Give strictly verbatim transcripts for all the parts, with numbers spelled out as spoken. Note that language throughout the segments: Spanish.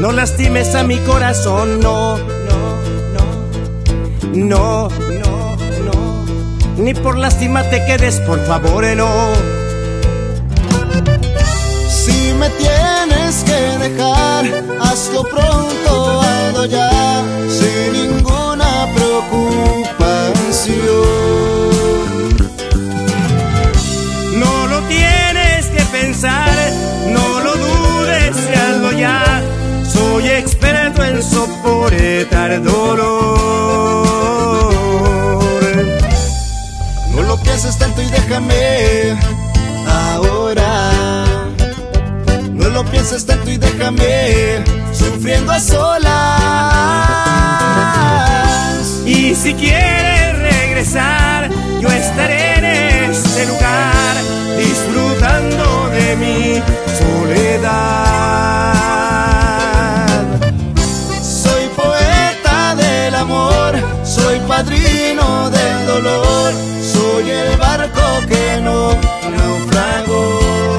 No lastimes a mi corazón, no, no, no, no, no, no. Ni por lástima te quedes, por favor, no. Si me tienes que dejar, hazlo pronto, hazlo ya, sin ninguna preocupación. No lo tienes que pensar, no lo dudes, hazlo ya. Soy experto en soportar dolor. No lo pienses tanto y déjame ahora. No lo pienses tanto y déjame sufriendo a solas. Y si quieres regresar, yo estaré en este lugar, disfrutando de mi soledad. Soy poeta del amor, soy padrino del dolor, soy el barco que no naufragó.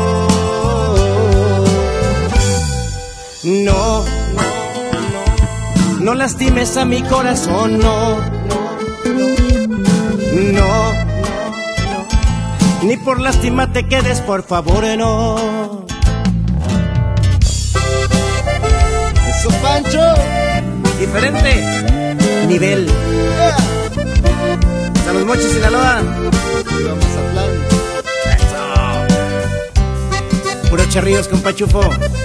No, no, no, no lastimes a mi corazón, no, no, no, no, ni por lástima te quedes, por favor, no. Eso, Pancho. Diferente nivel. Yeah. Hasta Los Mochis, Sinaloa. Y vamos a hablar. Eso. Puro charrillos con Pachufo.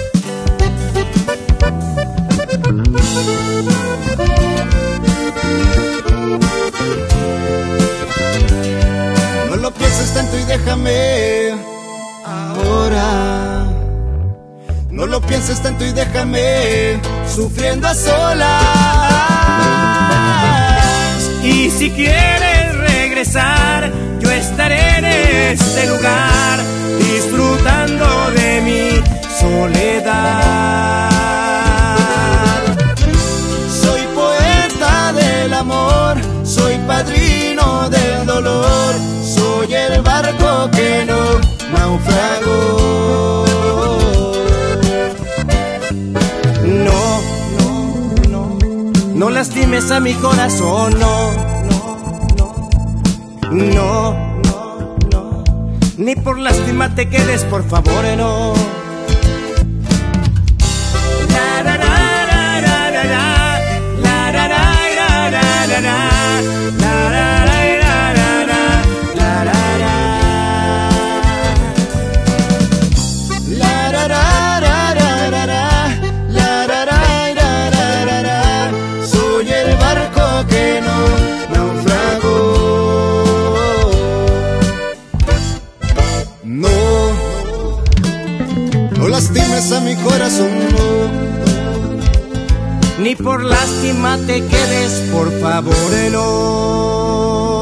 No lo pienses tanto y déjame ahora. No lo pienses tanto y déjame sufriendo a solas. Y si quieres regresar, yo estaré en este lugar, disfrutando de mi soledad. Soy poeta del amor, soy padrino del dolor, soy el barco que no naufragó. No, no, no, no lastimes a mi corazón, no, no, no, no, no, no, ni por lástima te quedes, por favor, no. La, la, la, la, la, la, la, la, la, la, la, la, la, la, la. No lastimes a mi corazón, no. Ni por lástima te quedes, por favor, no.